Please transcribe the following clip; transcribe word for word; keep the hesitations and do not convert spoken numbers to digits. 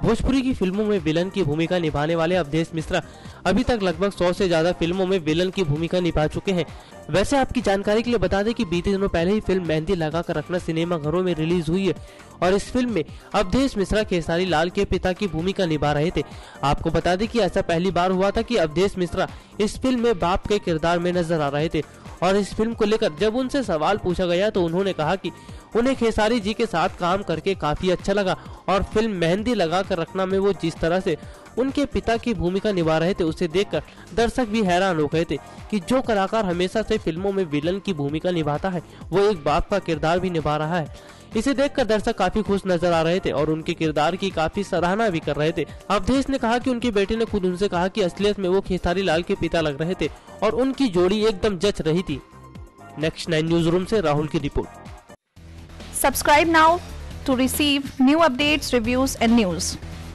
भोजपुरी की फिल्मों में विलन की भूमिका निभाने वाले अवधेश मिश्रा अभी तक लगभग सौ से ज्यादा फिल्मों में विलन की भूमिका निभा चुके हैं। वैसे आपकी जानकारी के लिए बता दें कि बीते दिनों पहले ही फिल्म मेहंदी लगा कर रखना सिनेमा घरों में रिलीज हुई है और इस फिल्म में अवधेश मिश्रा खेसारी लाल के पिता की भूमिका निभा रहे थे। आपको बता दें कि ऐसा पहली बार हुआ था कि अवधेश मिश्रा इस फिल्म में बाप के किरदार में नजर आ रहे थे और इस फिल्म को लेकर जब उनसे सवाल पूछा गया तो उन्होंने कहा कि उन्हें खेसारी जी के साथ काम करके काफी अच्छा लगा और फिल्म मेहंदी लगा कर रखना में वो जिस तरह से उनके पिता की भूमिका निभा रहे थे उसे देखकर दर्शक भी हैरान हो गए थे कि जो कलाकार हमेशा से फिल्मों में विलन की भूमिका निभाता है वो एक बाप का किरदार भी निभा रहा है। इसे देखकर दर्शक काफी खुश नजर आ रहे थे और उनके किरदार की काफी सराहना भी कर रहे थे। अवधेश ने कहा कि उनकी बेटी ने खुद उनसे कहा कि असलियत में वो खेसारी लाल के पिता लग रहे थे और उनकी जोड़ी एकदम जच रही थी। नेक्स्ट नाइन न्यूज रूम से राहुल की report. Subscribe now to receive new updates, reviews and news.